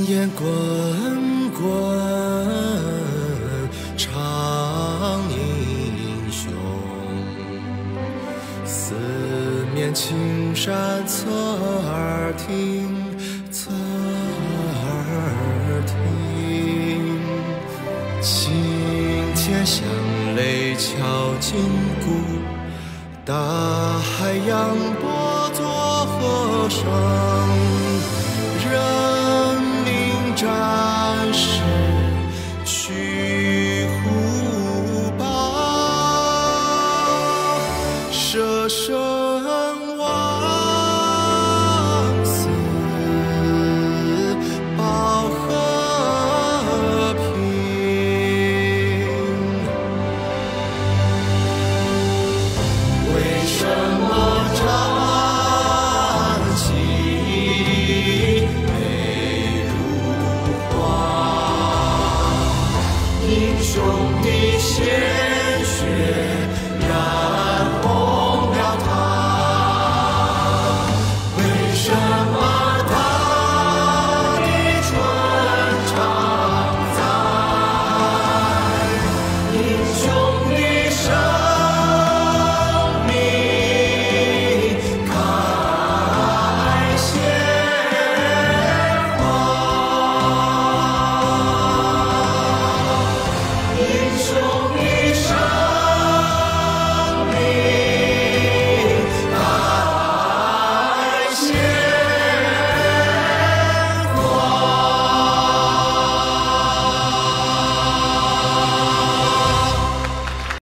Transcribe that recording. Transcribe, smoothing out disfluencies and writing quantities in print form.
烟滚滚，唱英雄。四面青山侧耳听，侧耳听。青天响雷敲金鼓，大海扬波作和声。人民战士去虎豹，舍身忘死保和平。为什么战旗美如画？英雄的鲜血